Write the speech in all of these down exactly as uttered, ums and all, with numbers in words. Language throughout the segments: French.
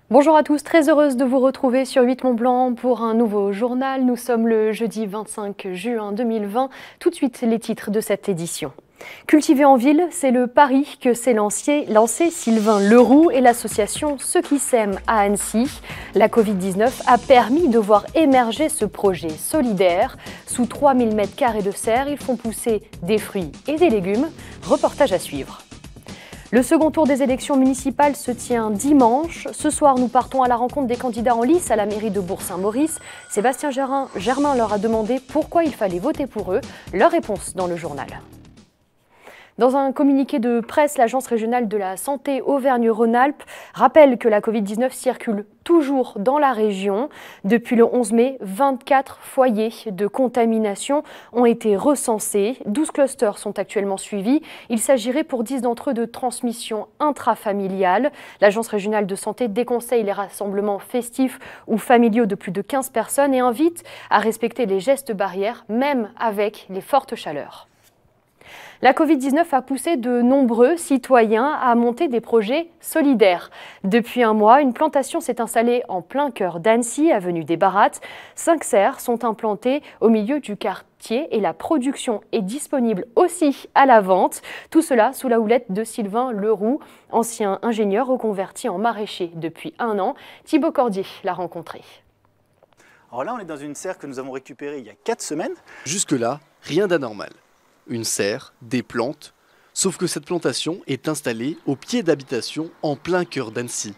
Bonjour à tous, très heureuse de vous retrouver sur huit Mont Blanc pour un nouveau journal. Nous sommes le jeudi vingt-cinq juin deux mille vingt. Tout de suite, les titres de cette édition. Cultiver en ville, c'est le pari que s'est lancé, lancé Sylvain Leroux et l'association Ceux qui s'aiment à Annecy. La Covid dix-neuf a permis de voir émerger ce projet solidaire. Sous trois mille mètres carrés de serre, ils font pousser des fruits et des légumes. Reportage à suivre. Le second tour des élections municipales se tient dimanche. Ce soir, nous partons à la rencontre des candidats en lice à la mairie de Bourg-Saint-Maurice. Sébastien Germain leur a demandé pourquoi il fallait voter pour eux. Leur réponse dans le journal. Dans un communiqué de presse, l'Agence régionale de la santé Auvergne-Rhône-Alpes rappelle que la Covid dix-neuf circule toujours dans la région. Depuis le onze mai, vingt-quatre foyers de contamination ont été recensés. douze clusters sont actuellement suivis. Il s'agirait pour dix d'entre eux de transmission intrafamiliale. L'Agence régionale de santé déconseille les rassemblements festifs ou familiaux de plus de quinze personnes et invite à respecter les gestes barrières, même avec les fortes chaleurs. La Covid dix-neuf a poussé de nombreux citoyens à monter des projets solidaires. Depuis un mois, une plantation s'est installée en plein cœur d'Annecy, avenue des Barattes. Cinq serres sont implantées au milieu du quartier et la production est disponible aussi à la vente. Tout cela sous la houlette de Sylvain Leroux, ancien ingénieur reconverti en maraîcher depuis un an. Thibaut Cordier l'a rencontré. Alors là, on est dans une serre que nous avons récupérée il y a quatre semaines. Jusque-là, rien d'anormal. Une serre, des plantes, sauf que cette plantation est installée au pied d'habitation en plein cœur d'Annecy.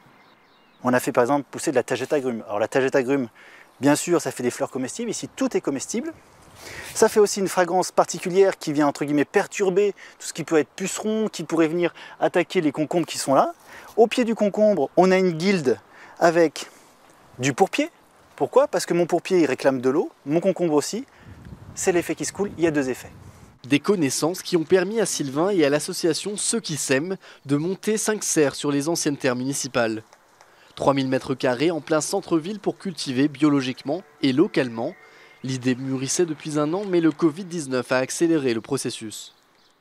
On a fait par exemple pousser de la tagette agrume. Alors la tagette agrume, bien sûr, ça fait des fleurs comestibles. Ici, tout est comestible. Ça fait aussi une fragrance particulière qui vient entre guillemets perturber tout ce qui peut être puceron, qui pourrait venir attaquer les concombres qui sont là. Au pied du concombre, on a une guilde avec du pourpier. Pourquoi? Parce que mon pourpier, il réclame de l'eau, mon concombre aussi. C'est l'effet qui se coule, il y a deux effets. Des connaissances qui ont permis à Sylvain et à l'association Ceux qui s'aiment de monter cinq serres sur les anciennes terres municipales. trois mille mètres carrés en plein centre-ville pour cultiver biologiquement et localement. L'idée mûrissait depuis un an, mais le Covid dix-neuf a accéléré le processus.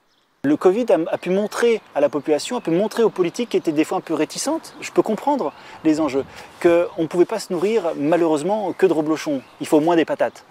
Le Covid a pu montrer à la population, a pu montrer aux politiques qui étaient des fois un peu réticentes, je peux comprendre les enjeux, qu'on ne pouvait pas se nourrir malheureusement que de reblochons, il faut au moins des patates.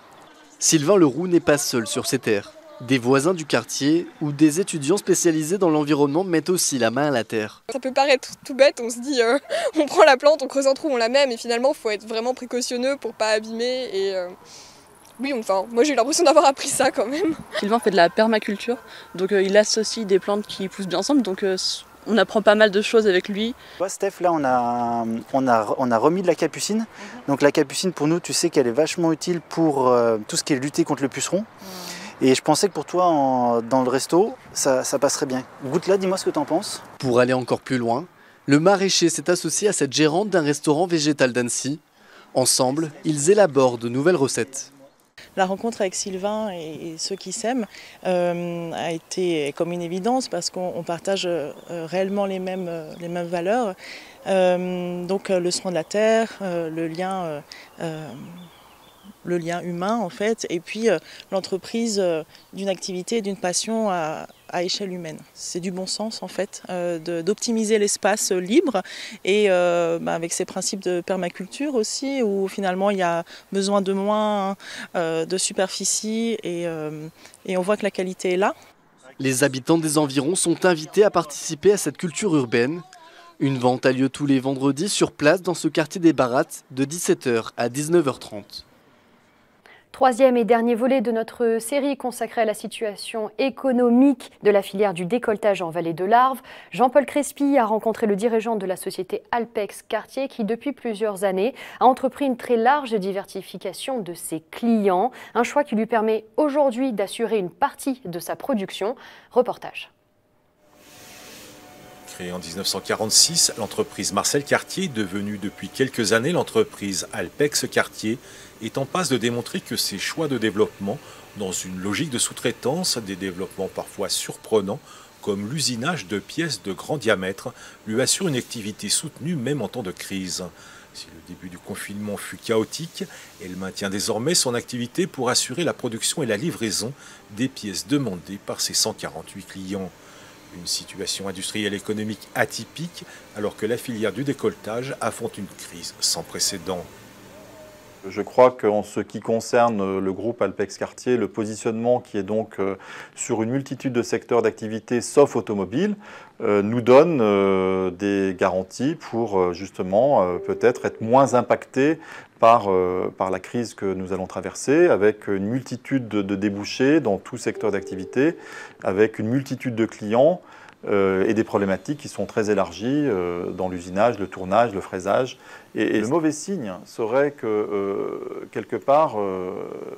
Sylvain Leroux n'est pas seul sur ces terres. Des voisins du quartier ou des étudiants spécialisés dans l'environnement mettent aussi la main à la terre. Ça peut paraître tout bête, on se dit euh, on prend la plante, on creuse un trou, on la met, mais finalement il faut être vraiment précautionneux pour pas abîmer. Et euh, oui, enfin, moi j'ai eu l'impression d'avoir appris ça quand même. Sylvain fait de la permaculture, donc euh, il associe des plantes qui poussent bien ensemble, donc euh, on apprend pas mal de choses avec lui. Toi, Steph, là on a, on, a, on a remis de la capucine. Mm-hmm. Donc la capucine pour nous, tu sais qu'elle est vachement utile pour euh, tout ce qui est lutter contre le puceron. Mm. Et je pensais que pour toi, en, dans le resto, ça, ça passerait bien. Goûte là, dis-moi ce que tu en penses. Pour aller encore plus loin, le maraîcher s'est associé à cette gérante d'un restaurant végétal d'Annecy. Ensemble, ils élaborent de nouvelles recettes. La rencontre avec Sylvain et, et Ceux qui s'aiment euh, a été comme une évidence parce qu'on partage euh, réellement les mêmes, euh, les mêmes valeurs. Euh, donc le soin de la terre, euh, le lien... Euh, euh, le lien humain en fait, et puis euh, l'entreprise euh, d'une activité, d'une passion à, à échelle humaine. C'est du bon sens en fait, euh, d'optimiser l'espace libre et euh, bah, avec ces principes de permaculture aussi, où finalement il y a besoin de moins euh, de superficie et, euh, et on voit que la qualité est là. Les habitants des environs sont invités à participer à cette culture urbaine. Une vente a lieu tous les vendredis sur place dans ce quartier des Barattes de dix-sept heures à dix-neuf heures trente. Troisième et dernier volet de notre série consacrée à la situation économique de la filière du décolletage en vallée de l'Arve. Jean-Paul Crespi a rencontré le dirigeant de la société Alpex Quartier qui, depuis plusieurs années, a entrepris une très large diversification de ses clients. Un choix qui lui permet aujourd'hui d'assurer une partie de sa production. Reportage. Créée en mille neuf cent quarante-six, l'entreprise Marcel Cartier, devenue depuis quelques années l'entreprise Alpex Quartier, est en passe de démontrer que ses choix de développement, dans une logique de sous-traitance, des développements parfois surprenants, comme l'usinage de pièces de grand diamètre, lui assurent une activité soutenue même en temps de crise. Si le début du confinement fut chaotique, elle maintient désormais son activité pour assurer la production et la livraison des pièces demandées par ses cent quarante-huit clients. Une situation industrielle économique atypique alors que la filière du décolletage affronte une crise sans précédent. Je crois qu'en ce qui concerne le groupe Alpex Cartier, le positionnement qui est donc sur une multitude de secteurs d'activité sauf automobile nous donne des garanties pour justement peut-être être moins impacté par, par la crise que nous allons traverser, avec une multitude de débouchés dans tout secteur d'activité, avec une multitude de clients Euh, et des problématiques qui sont très élargies euh, dans l'usinage, le tournage, le fraisage. Et, et le mauvais signe serait que, euh, quelque part, euh,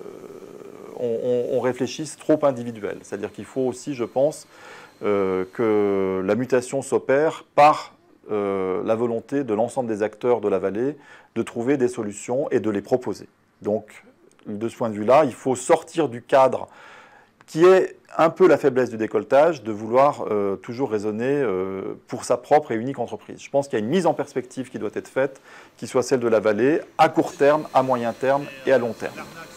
on, on réfléchisse trop individuel. C'est-à-dire qu'il faut aussi, je pense, euh, que la mutation s'opère par euh, la volonté de l'ensemble des acteurs de la vallée de trouver des solutions et de les proposer. Donc, de ce point de vue-là, il faut sortir du cadre qui est un peu la faiblesse du décolletage, de vouloir euh, toujours raisonner euh, pour sa propre et unique entreprise. Je pense qu'il y a une mise en perspective qui doit être faite, qui soit celle de la vallée, à court terme, à moyen terme et à long terme.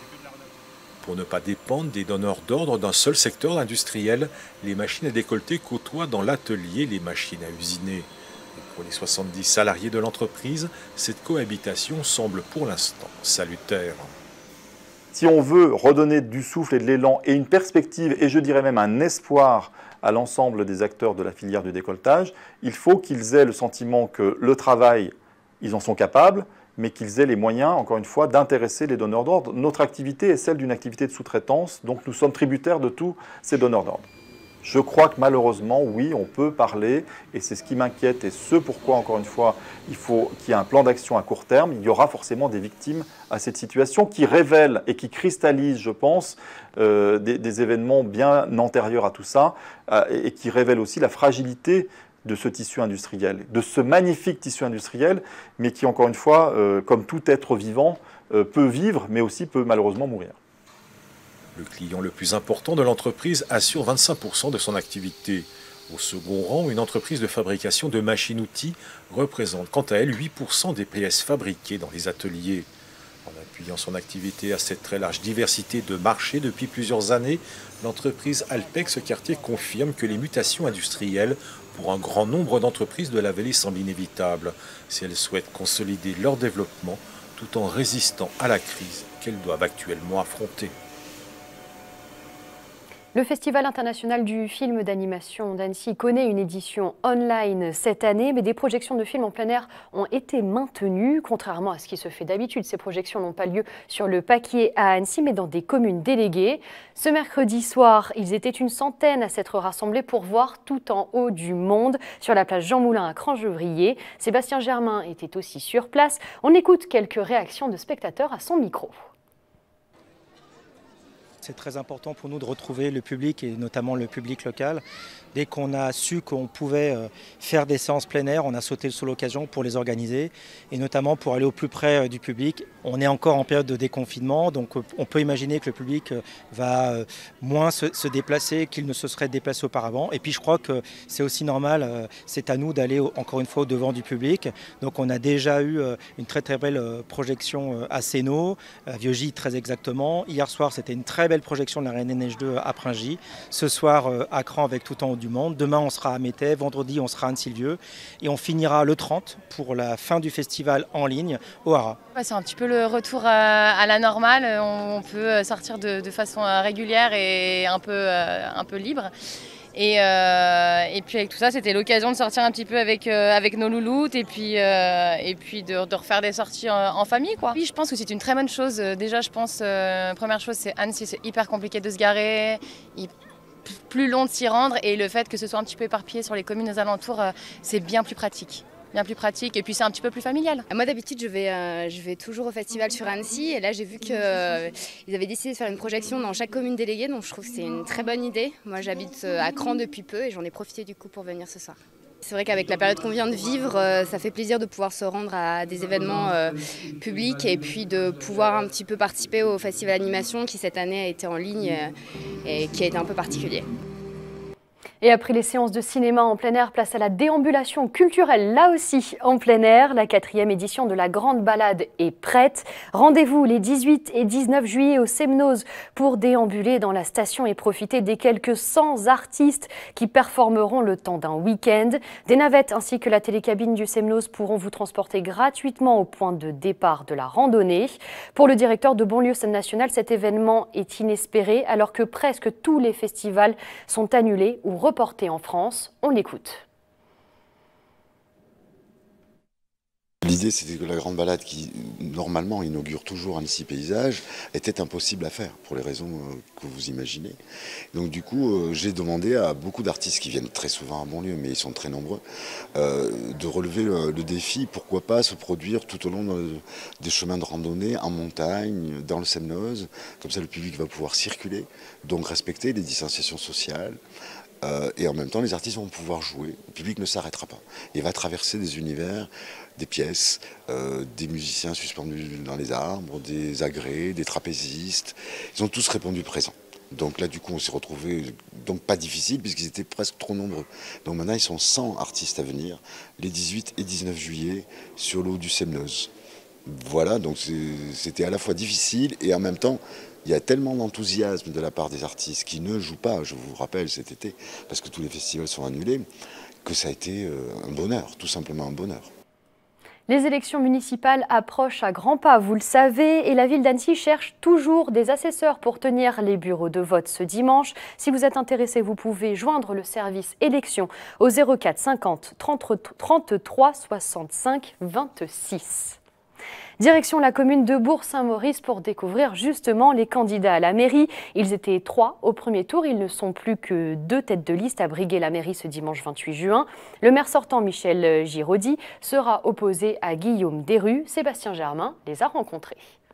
Pour ne pas dépendre des donneurs d'ordre d'un seul secteur industriel, les machines à décolleter côtoient dans l'atelier les machines à usiner. Et pour les soixante-dix salariés de l'entreprise, cette cohabitation semble pour l'instant salutaire. Si on veut redonner du souffle et de l'élan et une perspective, et je dirais même un espoir à l'ensemble des acteurs de la filière du décolletage, il faut qu'ils aient le sentiment que le travail, ils en sont capables, mais qu'ils aient les moyens, encore une fois, d'intéresser les donneurs d'ordre. Notre activité est celle d'une activité de sous-traitance, donc nous sommes tributaires de tous ces donneurs d'ordre. Je crois que malheureusement, oui, on peut parler, et c'est ce qui m'inquiète, et ce pourquoi, encore une fois, il faut qu'il y ait un plan d'action à court terme. Il y aura forcément des victimes à cette situation qui révèle et qui cristallise, je pense, euh, des, des événements bien antérieurs à tout ça, euh, et qui révèle aussi la fragilité de ce tissu industriel, de ce magnifique tissu industriel, mais qui, encore une fois, euh, comme tout être vivant, euh, peut vivre, mais aussi peut malheureusement mourir. Le client le plus important de l'entreprise assure vingt-cinq pour cent de son activité. Au second rang, une entreprise de fabrication de machines-outils représente quant à elle huit pour cent des pièces fabriquées dans les ateliers. En appuyant son activité à cette très large diversité de marchés depuis plusieurs années, l'entreprise Alpex Cartier confirme que les mutations industrielles pour un grand nombre d'entreprises de la vallée semblent inévitables si elles souhaitent consolider leur développement tout en résistant à la crise qu'elles doivent actuellement affronter. Le Festival international du film d'animation d'Annecy connaît une édition online cette année, mais des projections de films en plein air ont été maintenues. Contrairement à ce qui se fait d'habitude, ces projections n'ont pas lieu sur le Paquier à Annecy, mais dans des communes déléguées. Ce mercredi soir, ils étaient une centaine à s'être rassemblés pour voir Tout en haut du monde sur la place Jean Moulin à Crangevrier. Sébastien Germain était aussi sur place. On écoute quelques réactions de spectateurs à son micro. C'est très important pour nous de retrouver le public et notamment le public local. Dès qu'on a su qu'on pouvait faire des séances plein air, on a sauté sur l'occasion pour les organiser et notamment pour aller au plus près du public. On est encore en période de déconfinement, donc on peut imaginer que le public va moins se, se déplacer qu'il ne se serait déplacé auparavant. Et puis je crois que c'est aussi normal, c'est à nous d'aller encore une fois au devant du public. Donc on a déjà eu une très très belle projection à Sénaux, à Vieux-Gy très exactement. Hier soir c'était une très belle projection de la Reine des Neiges deux à Pringy. Ce soir à Cran avec Tout en haut du monde. Demain on sera à Métais, vendredi on sera à Anne-Sylvieux et on finira le trente pour la fin du festival en ligne au Hara. C'est un petit peu le retour à la normale, on peut sortir de, de façon régulière et un peu, un peu libre. Et, euh, et puis avec tout ça, c'était l'occasion de sortir un petit peu avec, euh, avec nos louloutes et puis, euh, et puis de, de refaire des sorties en, en famille, quoi. Oui, je pense que c'est une très bonne chose. Déjà, je pense, euh, première chose, c'est Annecy, c'est hyper compliqué de se garer. Il, plus long de s'y rendre et le fait que ce soit un petit peu éparpillé sur les communes aux alentours, euh, c'est bien plus pratique. Bien plus pratique et puis c'est un petit peu plus familial. Moi d'habitude je vais, euh, je vais toujours au festival sur Annecy et là j'ai vu qu'ils euh, avaient décidé de faire une projection dans chaque commune déléguée, donc je trouve que c'est une très bonne idée. Moi j'habite à Cran depuis peu et j'en ai profité du coup pour venir ce soir. C'est vrai qu'avec la période qu'on vient de vivre, euh, ça fait plaisir de pouvoir se rendre à des événements euh, publics et puis de pouvoir un petit peu participer au festival d'animation qui cette année a été en ligne euh, et qui a été un peu particulier. Et après les séances de cinéma en plein air, place à la déambulation culturelle, là aussi en plein air. La quatrième édition de la Grande Balade est prête. Rendez-vous les dix-huit et dix-neuf juillet au Semnoz pour déambuler dans la station et profiter des quelques cent artistes qui performeront le temps d'un week-end. Des navettes ainsi que la télécabine du Semnoz pourront vous transporter gratuitement au point de départ de la randonnée. Pour le directeur de Bonlieu Scène Nationale, cet événement est inespéré alors que presque tous les festivals sont annulés ou reporté en France. On l'écoute. L'idée, c'était que la Grande Balade, qui normalement inaugure toujours Annecy Paysage, était impossible à faire pour les raisons que vous imaginez. Donc du coup, j'ai demandé à beaucoup d'artistes qui viennent très souvent à Bonlieu, mais ils sont très nombreux, euh, de relever le, le défi, pourquoi pas se produire tout au long de, des chemins de randonnée, en montagne, dans le Semnoz. Comme ça, le public va pouvoir circuler, donc respecter les distanciations sociales. Euh, et en même temps, les artistes vont pouvoir jouer. Le public ne s'arrêtera pas. Il va traverser des univers, des pièces, euh, des musiciens suspendus dans les arbres, des agrès, des trapézistes. Ils ont tous répondu présent. Donc là, du coup, on s'est retrouvés, donc pas difficile, puisqu'ils étaient presque trop nombreux. Donc maintenant, ils sont cent artistes à venir, les dix-huit et dix-neuf juillet, sur l'eau du Semnoz. Voilà, donc c'était à la fois difficile et en même temps, il y a tellement d'enthousiasme de la part des artistes qui ne jouent pas, je vous rappelle, cet été, parce que tous les festivals sont annulés, que ça a été un bonheur, tout simplement un bonheur. Les élections municipales approchent à grands pas, vous le savez, et la ville d'Annecy cherche toujours des assesseurs pour tenir les bureaux de vote ce dimanche. Si vous êtes intéressé, vous pouvez joindre le service élection au zéro quatre cinquante trente-trois soixante-cinq vingt-six. Direction la commune de Bourg-Saint-Maurice pour découvrir justement les candidats à la mairie. Ils étaient trois au premier tour, ils ne sont plus que deux têtes de liste à briguer la mairie ce dimanche vingt-huit juin. Le maire sortant Michel Giraudy sera opposé à Guillaume Desrues. Sébastien Germain les a rencontrés.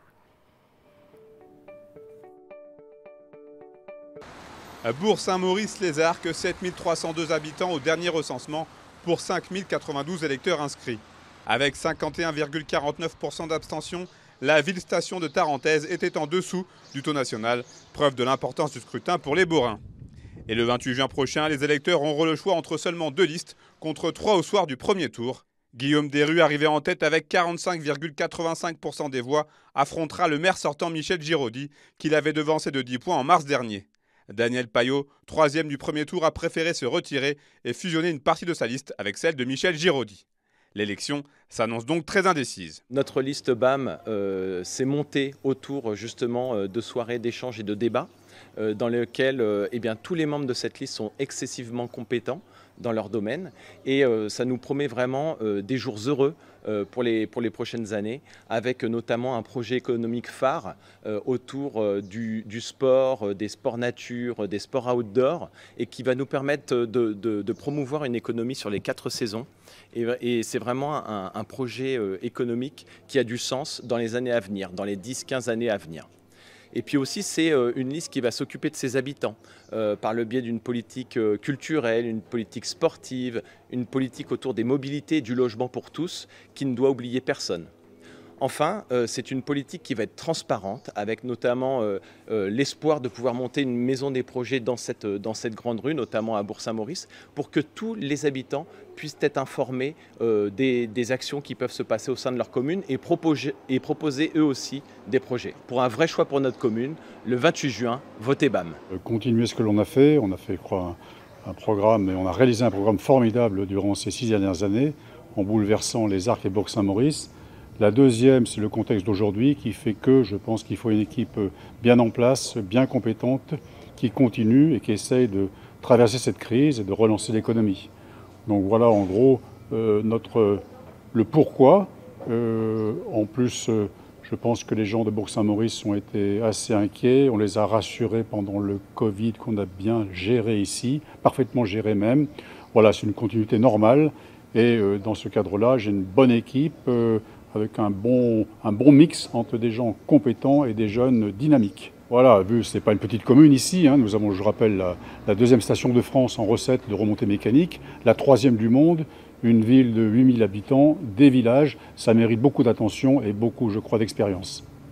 À Bourg-Saint-Maurice-les-Arcs, sept mille trois cent deux habitants au dernier recensement pour cinq mille quatre-vingt-douze électeurs inscrits. Avec cinquante et un virgule quarante-neuf pour cent d'abstention, la ville-station de Tarentaise était en dessous du taux national, preuve de l'importance du scrutin pour les Bourrins. Et le vingt-huit juin prochain, les électeurs auront le choix entre seulement deux listes, contre trois au soir du premier tour. Guillaume Desrues, arrivé en tête avec quarante-cinq virgule quatre-vingt-cinq pour cent des voix, affrontera le maire sortant Michel Giraudy, qu'il avait devancé de dix points en mars dernier. Daniel Payot, troisième du premier tour, a préféré se retirer et fusionner une partie de sa liste avec celle de Michel Giraudy. L'élection s'annonce donc très indécise. Notre liste B A M euh, s'est montée autour justement euh, de soirées d'échanges et de débats euh, dans lesquels euh, eh bien, tous les membres de cette liste sont excessivement compétents dans leur domaine et euh, ça nous promet vraiment euh, des jours heureux euh, pour, les, pour les prochaines années avec euh, notamment un projet économique phare euh, autour euh, du, du sport, euh, des sports nature, euh, des sports outdoor et qui va nous permettre de, de, de promouvoir une économie sur les quatre saisons. Et, et c'est vraiment un, un projet euh, économique qui a du sens dans les années à venir, dans les dix à quinze années à venir. Et puis aussi, c'est une liste qui va s'occuper de ses habitants euh, par le biais d'une politique euh, culturelle, une politique sportive, une politique autour des mobilités et du logement pour tous qui ne doit oublier personne. Enfin, euh, c'est une politique qui va être transparente avec notamment euh, euh, l'espoir de pouvoir monter une maison des projets dans cette, dans cette grande rue, notamment à Bourg-Saint-Maurice, pour que tous les habitants puissent être informés euh, des, des actions qui peuvent se passer au sein de leur commune et proposer, et proposer eux aussi des projets. Pour un vrai choix pour notre commune, le vingt-huit juin, votez B A M. Continuer ce que l'on a fait, on a fait je crois, un, un programme et on a réalisé un programme formidable durant ces six dernières années en bouleversant les Arcs et Bourg-Saint-Maurice. La deuxième, c'est le contexte d'aujourd'hui qui fait que je pense qu'il faut une équipe bien en place, bien compétente, qui continue et qui essaye de traverser cette crise et de relancer l'économie. Donc voilà en gros euh, notre, le pourquoi. Euh, en plus, euh, je pense que les gens de Bourg-Saint-Maurice ont été assez inquiets. On les a rassurés pendant le Covid qu'on a bien géré ici, parfaitement géré même. Voilà, c'est une continuité normale. Et euh, dans ce cadre-là, j'ai une bonne équipe. Euh, avec un bon, un bon mix entre des gens compétents et des jeunes dynamiques. Voilà, vu ce n'est pas une petite commune ici, hein, nous avons, je rappelle, la, la deuxième station de France en recette de remontée mécanique, la troisième du monde, une ville de huit mille habitants, des villages, ça mérite beaucoup d'attention et beaucoup, je crois, d'expérience.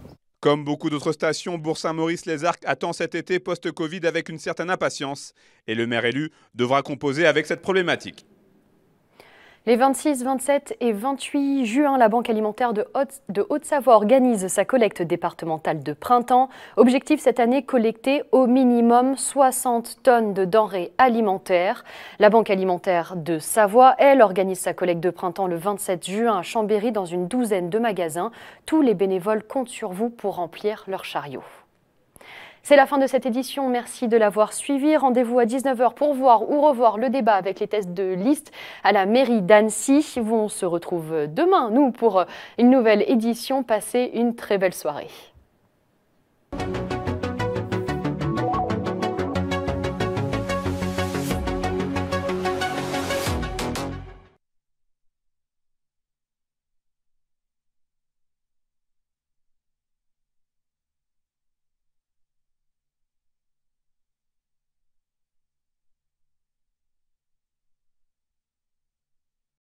Comme beaucoup d'autres stations, Bourg-Saint-Maurice-les-Arcs attend cet été post-Covid avec une certaine impatience. Et le maire élu devra composer avec cette problématique. Les vingt-six, vingt-sept et vingt-huit juin, la Banque alimentaire de Haute- de Haute-Savoie organise sa collecte départementale de printemps. Objectif cette année, collecter au minimum soixante tonnes de denrées alimentaires. La Banque alimentaire de Savoie, elle, organise sa collecte de printemps le vingt-sept juin à Chambéry dans une douzaine de magasins. Tous les bénévoles comptent sur vous pour remplir leur chariot. C'est la fin de cette édition, merci de l'avoir suivi. Rendez-vous à dix-neuf heures pour voir ou revoir le débat avec les tests de liste à la mairie d'Annecy. On se retrouve demain, nous, pour une nouvelle édition. Passez une très belle soirée.